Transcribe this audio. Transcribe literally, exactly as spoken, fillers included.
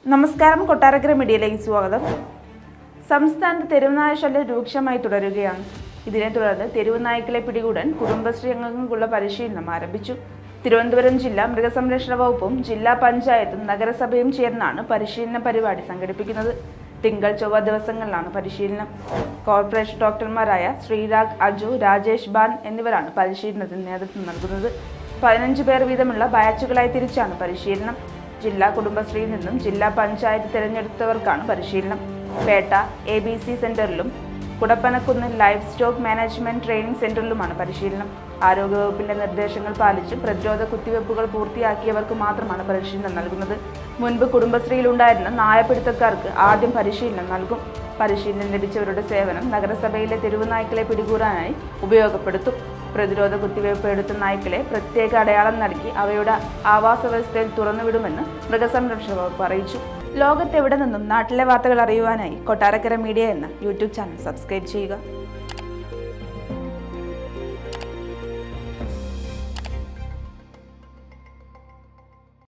നമസ്കാരം, കൊട്ടാരക്കര മീഡിയയിലേക്ക് സ്വാഗതം. സംസ്ഥാനത്ത് തെരുവുനായ ശല്യം രൂക്ഷമായി തുടരുകയാണ്. ഇതിനെ തുടർന്ന് തെരുവുനായ്ക്കളെ പിടികൂടാൻ കുടുംബശ്രീ അംഗങ്ങൾക്കുള്ള പരിശീലനം ആരംഭിച്ചു. തിരുവനന്തപുരം ജില്ലാ മൃഗസംരക്ഷണ വകുപ്പും ജില്ലാ പഞ്ചായത്തും നഗരസഭയും ചേർന്നാണ് പരിശീലന പരിപാടി സംഘടിപ്പിക്കുന്നത്. തിങ്കൾ ചൊവ്വ ദിവസങ്ങളിലാണ് പരിശീലനം. കോർപ്പറേഷൻ ഡോക്ടർമാരായ ശ്രീരാഗ്, അജു, രാജേഷ് ബാൻ എന്നിവരാണ് പരിശീലനത്തിന് നേതൃത്വം നൽകുന്നത്. പതിനഞ്ച് പേർ വീതമുള്ള ബാച്ചുകളായി തിരിച്ചാണ് പരിശീലനം. ജില്ലാ കുടുംബശ്രീയിൽ നിന്നും ജില്ലാ പഞ്ചായത്ത് തിരഞ്ഞെടുത്തവർക്കാണ് പരിശീലനം. പേട്ട എ ബി സി സെന്ററിലും Kudappanakunnu life stock management training സെന്ററിലുമാണ് പരിശീലനം. ആരോഗ്യവകുപ്പിന്റെ നിർദ്ദേശങ്ങൾ പാലിച്ച് പ്രതിരോധ കുത്തിവയ്പ്പുകൾ പൂർത്തിയാക്കിയവർക്ക് മാത്രമാണ് പരിശീലനം നൽകുന്നത്. മുൻപ് കുടുംബശ്രീയിലുണ്ടായിരുന്ന നായപിടുത്തക്കാർക്ക് ആദ്യം പരിശീലനം നൽകും. പരിശീലനം ലഭിച്ചവരുടെ സേവനം നഗരസഭയിലെ തെരുവുനായ്ക്കളെ പിടികൂടാനായി ഉപയോഗപ്പെടുത്തും. പ്രതിരോധ കുത്തിവയ്പ് എടുത്ത നായ്ക്കളെ പ്രത്യേക അടയാളം നൽകി അവയുടെ ആവാസ വ്യവസ്ഥയിൽ തുറന്നുവിടുമെന്ന് മൃഗസംരക്ഷണ വകുപ്പ് അറിയിച്ചു. ലോകത്തെവിടെ നിന്നും നാട്ടിലെ വാർത്തകൾ അറിയുവാനായി കൊട്ടാരക്കര മീഡിയ എന്ന യൂട്യൂബ് ചാനൽ സബ്സ്ക്രൈബ് ചെയ്യുക.